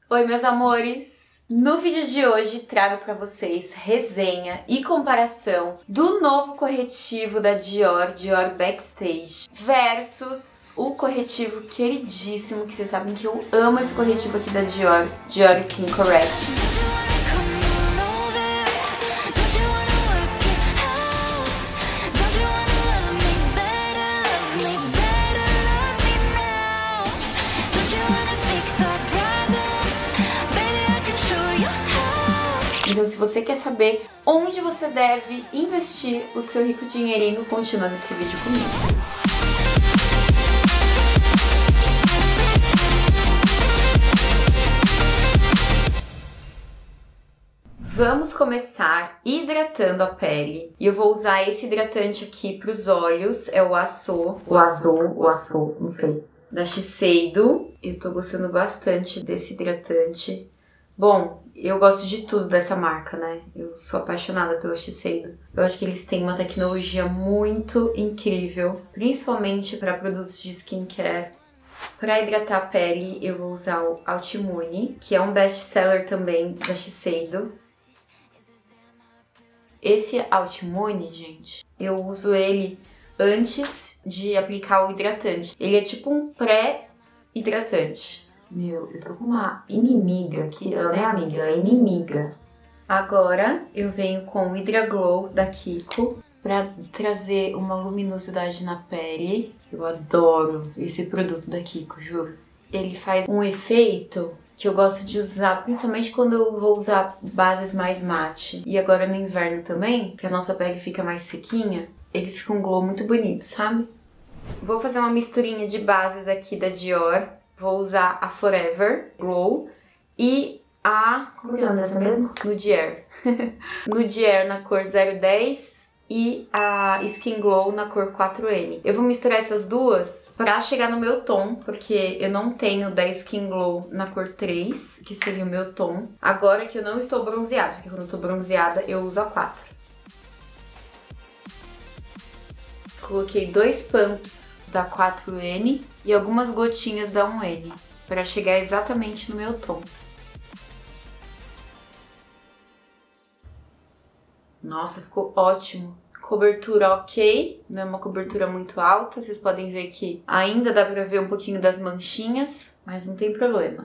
Oi, meus amores! No vídeo de hoje trago pra vocês resenha e comparação do novo corretivo da Dior, Dior Backstage, versus o corretivo queridíssimo, que vocês sabem que eu amo esse corretivo aqui da Dior, Dior Skin Correct. Então, se você quer saber onde você deve investir o seu rico dinheirinho, continua nesse vídeo comigo. Vamos começar hidratando a pele. E eu vou usar esse hidratante aqui para os olhos, é o Açô, não sei, da Shiseido. Eu tô gostando bastante desse hidratante. Bom, eu gosto de tudo dessa marca, né? Eu sou apaixonada pela Shiseido. Eu acho que eles têm uma tecnologia muito incrível, principalmente para produtos de skincare. Para hidratar a pele, eu vou usar o Ultimune, que é um best-seller também da Shiseido. Esse Ultimune, gente, eu uso ele antes de aplicar o hidratante. Ele é tipo um pré-hidratante. Meu, eu tô com uma inimiga aqui, ela não é amiga, ela é inimiga. Agora eu venho com o Hydra Glow da Kiko pra trazer uma luminosidade na pele. Eu adoro esse produto da Kiko, juro. Ele faz um efeito que eu gosto de usar, principalmente quando eu vou usar bases mais mate. E agora no inverno também, que a nossa pele fica mais sequinha, ele fica um glow muito bonito, sabe? Vou fazer uma misturinha de bases aqui da Dior. Vou usar a Forever Glow e a... como que é o nome dessa mesmo? Nude Air. Nude Air na cor 010 e a Skin Glow na cor 4N. Eu vou misturar essas duas pra chegar no meu tom, porque eu não tenho da Skin Glow na cor 3, que seria o meu tom. Agora que eu não estou bronzeada, porque quando eu tô bronzeada eu uso a 4. Coloquei 2 pumps da 4N e algumas gotinhas da 1N para chegar exatamente no meu tom. Nossa, ficou ótimo. Cobertura ok, não é uma cobertura muito alta, vocês podem ver que ainda dá pra ver um pouquinho das manchinhas, mas não tem problema.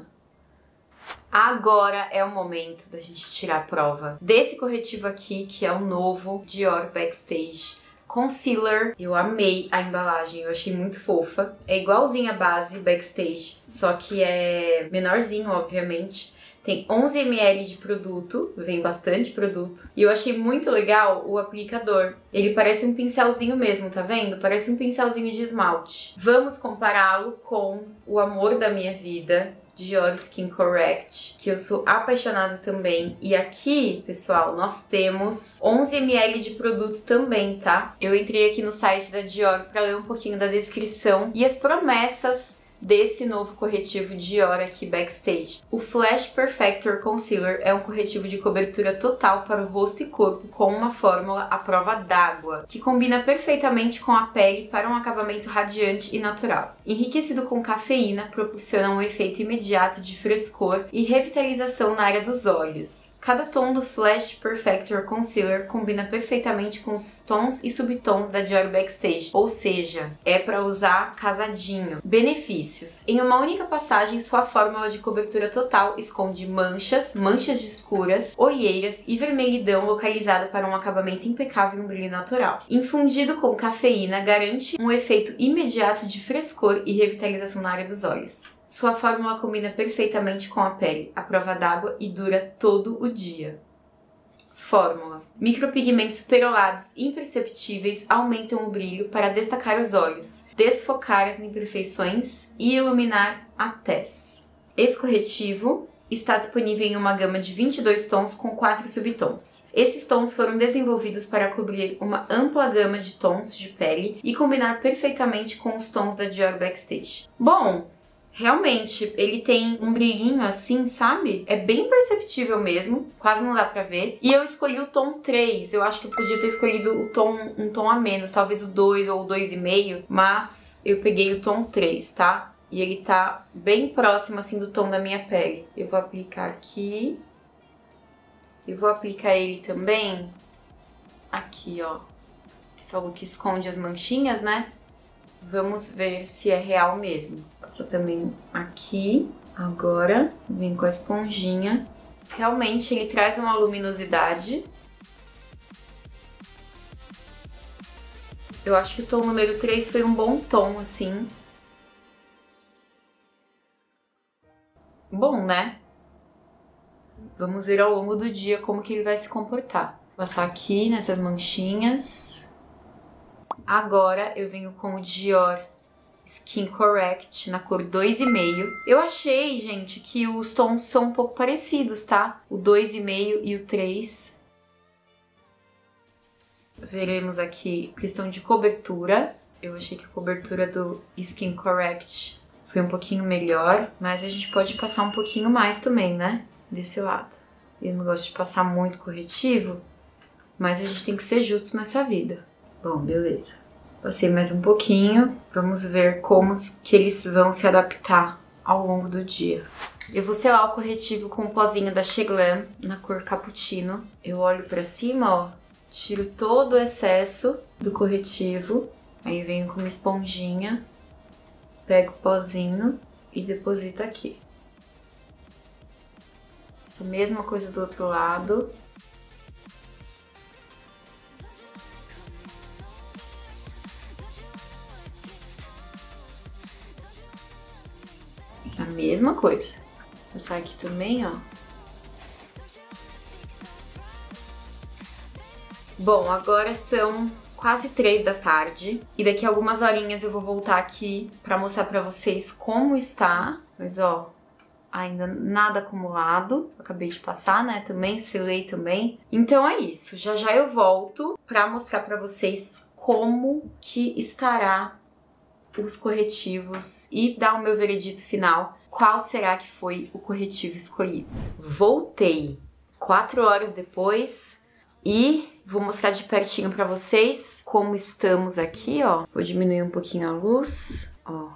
Agora é o momento da gente tirar a prova desse corretivo aqui, que é o novo Dior Backstage Concealer. Eu amei a embalagem, eu achei muito fofa. É igualzinha a base Backstage, só que é menorzinho, obviamente. Tem 11 ml de produto, vem bastante produto. E eu achei muito legal o aplicador. Ele parece um pincelzinho mesmo, tá vendo? Parece um pincelzinho de esmalte. Vamos compará-lo com o amor da minha vida, Dior Skin Correct, que eu sou apaixonada também. E aqui, pessoal, nós temos 11 ml de produto também, tá? Eu entrei aqui no site da Dior para ler um pouquinho da descrição e as promessas desse novo corretivo Dior aqui Backstage. O Flash Perfector Concealer é um corretivo de cobertura total para o rosto e corpo com uma fórmula à prova d'água, que combina perfeitamente com a pele para um acabamento radiante e natural. Enriquecido com cafeína, proporciona um efeito imediato de frescor e revitalização na área dos olhos. Cada tom do Flash Perfector Concealer combina perfeitamente com os tons e subtons da Dior Backstage, ou seja, é para usar casadinho. Benefícios: em uma única passagem, sua fórmula de cobertura total esconde manchas escuras, olheiras e vermelhidão localizada para um acabamento impecável e um brilho natural. Infundido com cafeína, garante um efeito imediato de frescor e revitalização na área dos olhos. Sua fórmula combina perfeitamente com a pele, à prova d'água e dura todo o dia. Fórmula: micropigmentos perolados imperceptíveis aumentam o brilho para destacar os olhos, desfocar as imperfeições e iluminar a tez. Esse corretivo está disponível em uma gama de 22 tons com 4 subtons. Esses tons foram desenvolvidos para cobrir uma ampla gama de tons de pele e combinar perfeitamente com os tons da Dior Backstage. Bom, realmente, ele tem um brilhinho assim, sabe? É bem perceptível mesmo, quase não dá pra ver. E eu escolhi o tom 3, eu acho que eu podia ter escolhido um tom a menos, talvez o 2 ou o 2,5, mas eu peguei o tom 3, tá? E ele tá bem próximo, assim, do tom da minha pele. Eu vou aplicar aqui. E vou aplicar ele também aqui, ó. Falou que esconde as manchinhas, né? Vamos ver se é real mesmo. Passa também aqui. Agora, vem com a esponjinha. Realmente, ele traz uma luminosidade. Eu acho que o tom número 3 foi um bom tom, assim. Bom, né? Vamos ver ao longo do dia como que ele vai se comportar. Vou passar aqui nessas manchinhas. Agora eu venho com o Dior Skin Correct na cor 2,5. Eu achei, gente, que os tons são um pouco parecidos, tá? O 2,5 e o 3. Veremos aqui questão de cobertura. Eu achei que a cobertura do Skin Correct foi um pouquinho melhor, mas a gente pode passar um pouquinho mais também, né? Desse lado. Eu não gosto de passar muito corretivo, mas a gente tem que ser justo nessa vida. Bom, beleza. Passei mais um pouquinho. Vamos ver como que eles vão se adaptar ao longo do dia. Eu vou selar o corretivo com o pozinho da Sheglam na cor Cappuccino. Eu olho pra cima, ó. Tiro todo o excesso do corretivo. Aí venho com uma esponjinha. Pego o pozinho e deposito aqui. Essa mesma coisa do outro lado. Essa mesma coisa. Vou passar aqui também, ó. Bom, agora são quase 3 da tarde. E daqui a algumas horinhas eu vou voltar aqui pra mostrar pra vocês como está. Mas, ó, ainda nada acumulado. Acabei de passar, né, também, selei também. Então é isso, já já eu volto pra mostrar pra vocês como que estará os corretivos e dar o meu veredito final. Qual será que foi o corretivo escolhido? Voltei 4 horas depois e vou mostrar de pertinho pra vocês como estamos aqui, ó. Vou diminuir um pouquinho a luz, ó.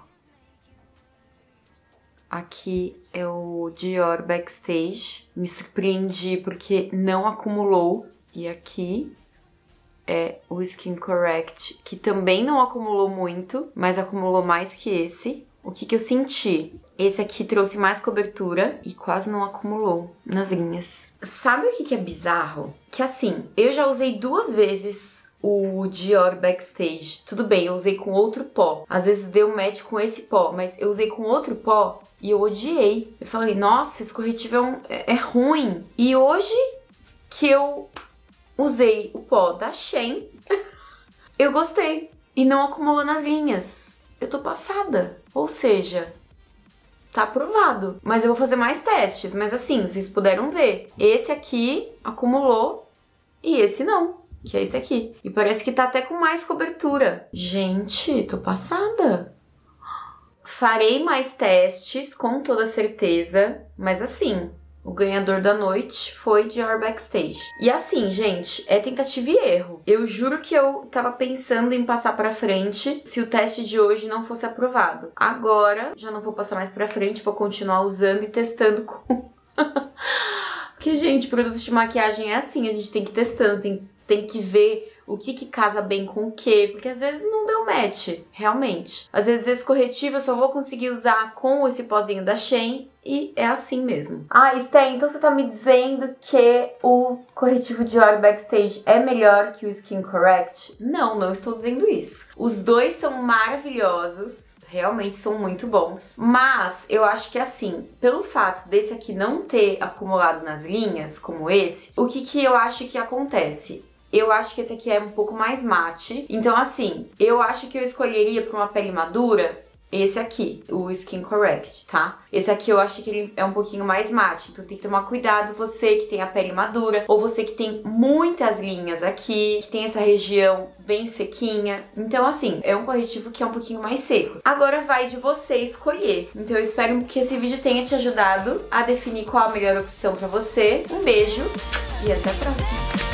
Aqui é o Dior Backstage. Me surpreendi porque não acumulou. E aqui é o Skin Correct, que também não acumulou muito, mas acumulou mais que esse. O que eu senti? Esse aqui trouxe mais cobertura e quase não acumulou nas linhas. Sabe o que é bizarro? Que assim, eu já usei 2 vezes o Dior Backstage. Tudo bem, eu usei com outro pó. Às vezes deu match com esse pó, mas eu usei com outro pó e eu odiei. Eu falei, nossa, esse corretivo é ruim. E hoje que eu usei o pó da Shein, eu gostei. E não acumulou nas linhas. Eu tô passada. Ou seja, tá aprovado. Mas eu vou fazer mais testes. Mas assim, vocês puderam ver. Esse aqui acumulou e esse não. Que é esse aqui. E parece que tá até com mais cobertura. Gente, tô passada. Farei mais testes, com toda certeza. Mas assim, o ganhador da noite foi Dior Backstage. E assim, gente, é tentativa e erro. Eu juro que eu tava pensando em passar pra frente se o teste de hoje não fosse aprovado. Agora, já não vou passar mais pra frente, vou continuar usando e testando com... Porque, gente, produtos de maquiagem é assim, a gente tem que ir testando, tem que ver o que casa bem com o quê, porque às vezes não deu match, realmente. Às vezes esse corretivo eu só vou conseguir usar com esse pozinho da Shein e é assim mesmo. Ah, Sté, então você tá me dizendo que o corretivo Dior Backstage é melhor que o Skin Correct? Não, não estou dizendo isso. Os dois são maravilhosos. Realmente são muito bons. Mas eu acho que assim, pelo fato desse aqui não ter acumulado nas linhas, como esse, o que eu acho que acontece? Eu acho que esse aqui é um pouco mais mate. Então assim, eu acho que eu escolheria para uma pele madura esse aqui, o Skin Correct, tá? Esse aqui eu acho que ele é um pouquinho mais mate, então tem que tomar cuidado você que tem a pele madura, ou você que tem muitas linhas aqui, que tem essa região bem sequinha. Então assim, é um corretivo que é um pouquinho mais seco. Agora vai de você escolher. Então eu espero que esse vídeo tenha te ajudado a definir qual a melhor opção pra você. Um beijo e até a próxima!